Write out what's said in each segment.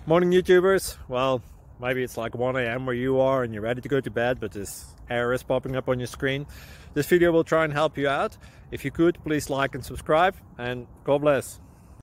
Morning YouTubers. Well, maybe it's like 1 a.m. where you are and you're ready to go to bed, but this error is popping up on your screen. This video will try and help you out. If you could, please like and subscribe, and God bless.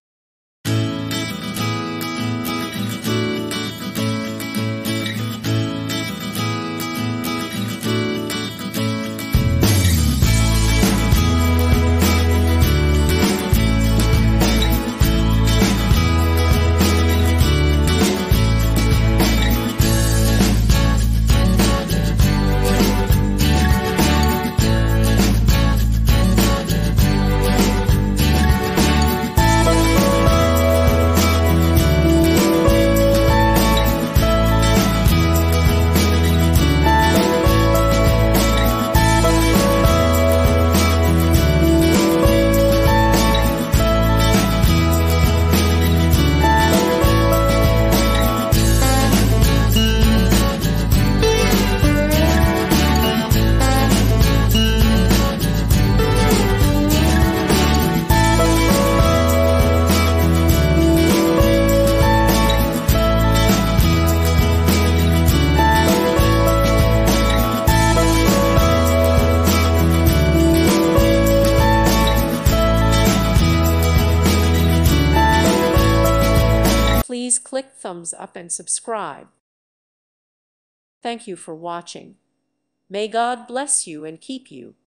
Please click thumbs up and subscribe. Thank you for watching. May God bless you and keep you.